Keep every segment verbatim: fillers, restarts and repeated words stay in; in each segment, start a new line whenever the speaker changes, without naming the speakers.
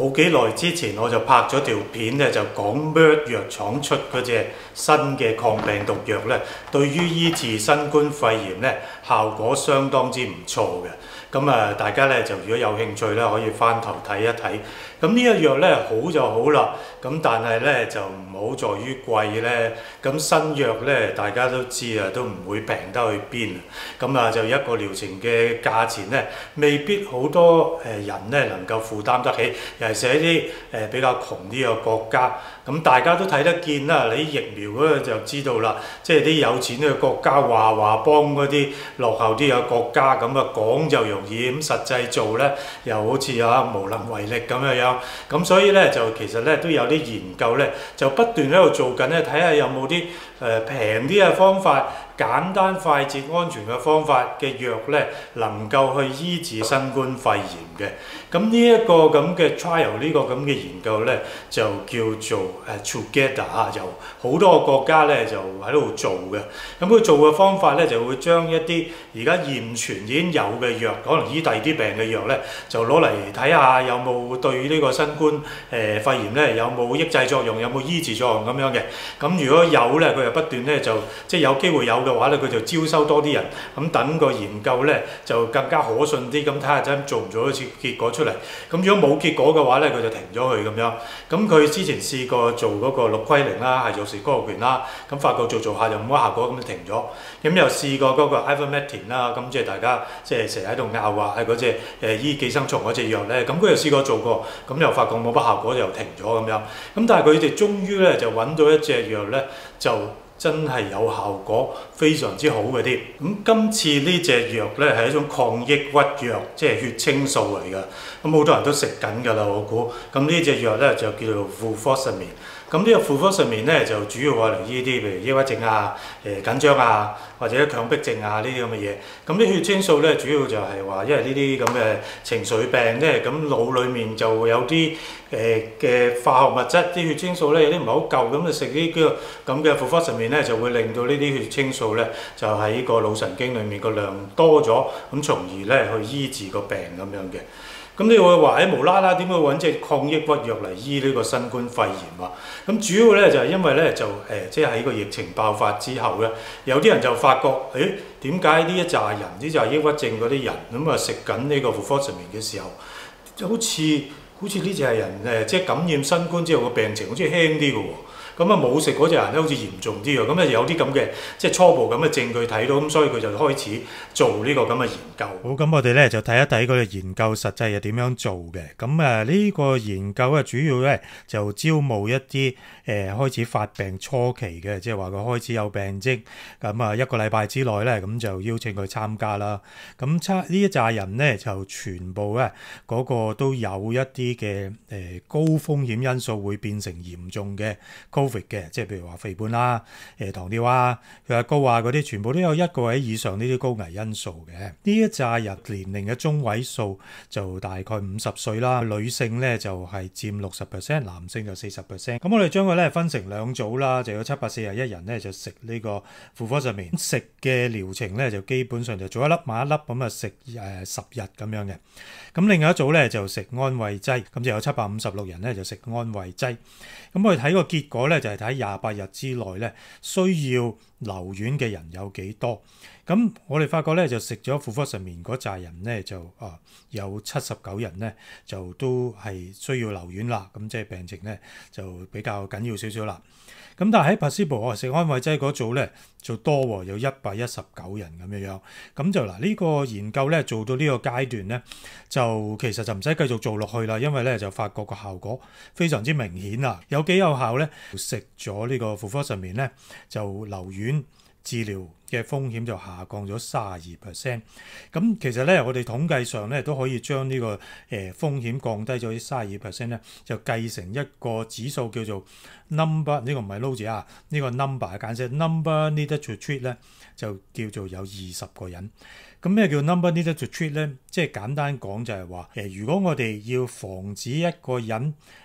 冇幾耐之前我就拍咗條片咧，就講 Merck 藥廠出嗰隻新嘅抗病毒藥咧，對於醫治新冠肺炎咧效果相當之唔錯嘅。咁啊，大家咧就如果有興趣咧，可以翻頭睇一睇。咁呢一藥咧好就好啦，咁但係咧就唔好在於貴咧。咁新藥咧大家都知啊，都唔會平得去邊。咁啊就一個療程嘅價錢咧，未必好多誒人咧能夠負擔得起，尤其是一啲誒比較窮啲嘅國家。咁大家都睇得見啦，你疫苗嗰個就知道啦，即係啲有錢嘅國家話話幫嗰啲落後啲嘅國家，咁啊講就容易，咁實際做咧又好似啊無能為力咁樣樣。咁所以咧就其實咧都有啲研究咧，就不斷喺度做緊咧，睇下有冇啲誒平啲嘅方法。簡單快捷安全嘅方法嘅藥咧，能夠去醫治新冠肺炎嘅。咁呢一個咁嘅 trial 呢個咁嘅研究咧，就叫做誒 Together 啊，由好多個國家咧就喺度做嘅。咁佢做嘅方法咧，就會將一啲而家現存已經有嘅藥，可能醫第二啲病嘅藥咧，就攞嚟睇下有冇對呢個新冠誒、呃、肺炎咧有冇抑制作用，有冇醫治作用咁樣嘅。咁如果有咧，佢就不斷咧就即係有機會有嘅話咧，佢就招收多啲人，咁等個研究咧就更加可信啲，咁睇下真做唔做到結結果出嚟。咁如果冇結果嘅話咧，佢就停咗佢咁樣。咁佢之前試過做嗰個氯喹寧啦，係做時高權啦，咁發覺做做下就冇乜效果，咁就停咗。咁又試過嗰個 Ivermectin 啦，咁即係大家即係成日喺度拗話係嗰隻誒醫寄生蟲嗰隻藥咧，咁佢又試過做過，咁又發覺冇乜效果，就停咗咁樣。咁但係佢哋終於咧就揾到一隻藥咧就真係有效果，非常之好嘅啲。咁今次呢隻藥咧係一種抗抑鬱藥，即係血清素嚟㗎。咁好多人都食緊㗎啦，我估。咁呢隻藥咧就叫做 Fluvoxamine。咁呢個 Fluvoxamine咧就主要係嚟醫啲譬如抑鬱症啊、誒緊張啊，或者強迫症啊呢啲咁嘅嘢。咁啲血清素咧主要就係話，因為呢啲咁嘅情緒病咧，咁腦裡面就會有啲誒嘅化學物質，啲血清素咧有啲唔係好夠，咁就食呢個咁嘅 Fluvoxamine咧就會令到呢啲血清素咧就喺個腦神經裡面個量多咗，咁從而咧去醫治個病咁樣嘅。咁你會話誒無啦啦點解揾隻抗抑鬱藥嚟醫呢個新冠肺炎啊？咁主要咧就係因為咧就誒即係喺個疫情爆發之後咧，有啲人就發覺誒點解呢一紮人呢就係抑鬱症嗰啲人咁啊食緊呢個 Fluvoxamine嘅時候，好似好似呢隻係人誒即係感染新冠之後個病情好似輕啲嘅喎。咁啊冇食嗰隻人咧好似嚴重啲喎，咁啊有啲咁嘅即係初步咁嘅證據睇到，咁所以佢就開始做呢個咁嘅研究。好，咁我哋咧就睇一睇佢嘅研究實際係點樣做嘅。咁誒呢個研究咧主要咧就招募一啲誒、呃、開始發病初期嘅，即係話佢開始有病徵，咁啊一個禮拜之內咧咁就邀請佢參加啦。咁參呢一紮人咧就全部咧嗰、那個都有一啲嘅誒高風險因素會變成嚴重嘅Covid 嘅，即係譬如話肥胖啦、誒糖尿啊、血壓高啊嗰啲，全部都有一個位以上呢啲高危因素嘅。呢一紮人年齡嘅中位數就大概五十歲啦，女性咧就係佔六十 percent， 男性就四十 percent。咁我哋將佢咧分成兩組啦，就有七百四十一人咧就食呢個 Fluvoxamine，食嘅療程咧就基本上就做一粒買一粒咁啊食誒十日咁樣嘅。咁另外一組咧就食安慰劑，咁就有七百五十六人咧就食安慰劑。咁我哋睇個結果咧就係睇廿八日之內咧需要留院嘅人有幾多。咁我哋發覺咧就食咗 Fluvoxamine嗰扎人咧就啊有七十九人咧就都係需要留院啦。咁即係病情咧就比較緊要少少啦。咁但係喺 placebo 我食安慰劑嗰組咧就多喎，有一百一十九人咁樣樣。咁就嗱呢個研究咧做到呢個階段咧，就其實就唔使繼續做落去啦，因為咧就發覺個效果非常之明顯啦。有幾有效咧？食咗呢個 Fluvoxamine咧就留院治療嘅風險就下降咗三十二 percent。咁其實咧，我哋統計上咧都可以將呢、這個誒、呃、風險降低咗啲三十二 percent 咧，就計成一個指數叫做 number， 呢個唔係 low 字啊，呢、這個 number 嘅簡寫 number needed to treat 咧就叫做有二十個人。咁咩叫 number needed to treat 咧？即係簡單講就係話誒，如果我哋要防止一個人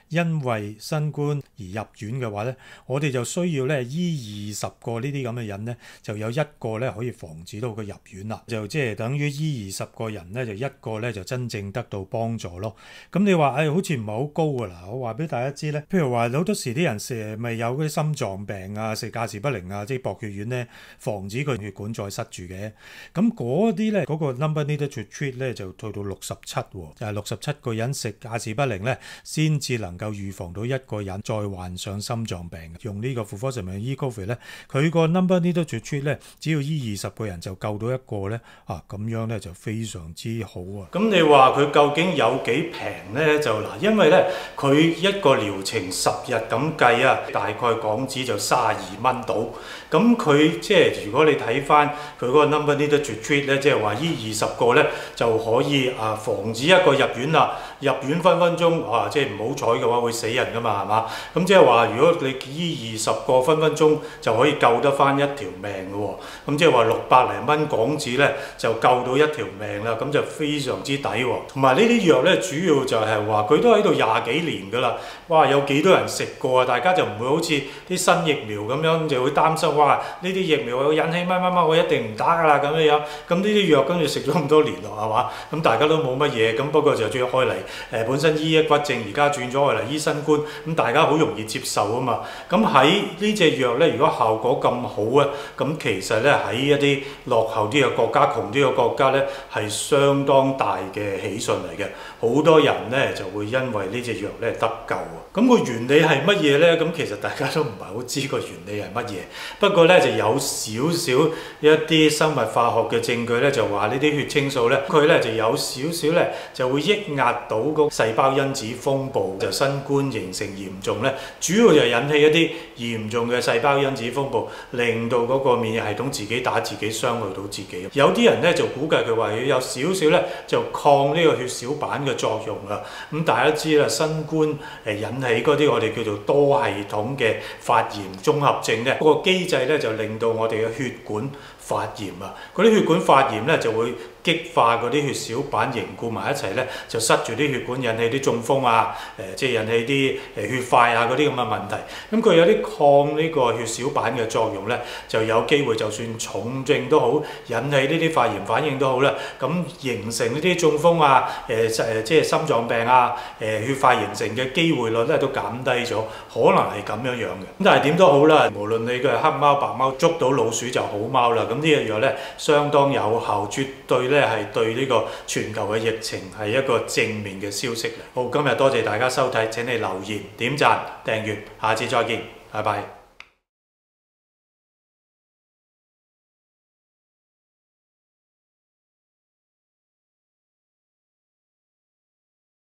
因為新冠而入院嘅話咧，我哋就需要咧醫二十個呢啲咁嘅人咧，就有一個咧可以防止到佢入院啦。就即係等於醫二十個人咧，就一個咧就真正得到幫助咯。咁你話誒、哎、好似唔係好高㗎啦，我話俾大家知咧，譬如話好多時啲人食咪有嗰啲心臟病啊、食價時不靈啊，即係薄血丸咧，防止佢血管再塞住嘅。咁嗰啲咧嗰個 number needed to treat 咧就去到六十七喎，就係六十七個人食價時不靈咧，先至能夠預防到一個人再患上心臟病。用呢個婦科實驗醫 COVID 咧，佢個 number needed to treat 咧，只要醫二十個人就救到一個咧，啊咁樣咧就非常之好啊！咁你話佢究竟有幾平咧？就嗱，因為咧佢一個療程十日咁計啊，大概港紙就三十二蚊到。咁佢即係如果你睇翻佢嗰個 number needed to treat 咧，即係話醫二十個咧就可以啊防止一個入院啦。入院分分鐘啊，即係唔好彩嘅話會死人噶嘛，係嘛？咁即係話如果你醫二十個分分鐘就可以救得翻一條命嘅喎。咁即係話六百零蚊港紙咧就救到一條命啦，咁就非常之抵喎。同埋呢啲藥咧主要就係話佢都喺度廿幾年㗎啦。哇！有幾多人食過啊？大家就唔會好似啲新疫苗咁樣就會擔心哇！呢啲疫苗會引起乜乜乜，我一定唔打㗎啦咁樣樣。咁呢啲藥跟住食咗咁多年咯，係嘛？咁大家都冇乜嘢，咁不過就中意開嚟。誒本身醫抑鬱症，而家轉咗過嚟醫新冠，咁大家好容易接受啊嘛。咁喺呢隻藥咧，如果效果咁好啊，咁其實咧喺一啲落後啲嘅國家、窮啲嘅國家咧，係相當大嘅喜訊嚟嘅。好多人咧就會因為呢隻藥咧得救啊。咁個原理係乜嘢咧？咁其實大家都唔係好知個原理係乜嘢。不過咧就有少少一啲生物化學嘅證據咧，就話呢啲血清素咧，佢咧就有少少咧就會抑壓到個細胞因子風暴，就新冠形成嚴重咧，主要就引起一啲嚴重嘅細胞因子風暴，令到嗰個免疫系統自己打自己，傷害到自己。有啲人咧就估計佢話要有少少咧就抗呢個血小板嘅作用啦。咁大家知啦，新冠誒引起嗰啲我哋叫做多系統嘅發炎綜合症咧，嗰個機制咧就令到我哋嘅血管發炎啊！嗰啲血管發炎咧就會激化嗰啲血小板凝固埋一齊咧，就塞住啲血管，引起啲中風啊，誒、呃、即係引起啲誒血塊啊嗰啲咁嘅問題。咁佢有啲抗呢個血小板嘅作用咧，就有機會就算重症都好，引起呢啲發炎反應都好啦。咁形成呢啲中風啊，誒、呃、誒即係心臟病啊，誒、呃、血塊形成嘅機會率咧都減低咗，可能係咁樣樣嘅。咁但係點都好啦，無論你嘅黑貓白貓捉到老鼠就好貓啦。咁呢隻藥咧相當有效，絕對咧係對呢個全球嘅疫情係一個正面嘅消息嚟。好，今日多謝大家收睇，請你留言、點讚、訂閱，下次再見，拜拜。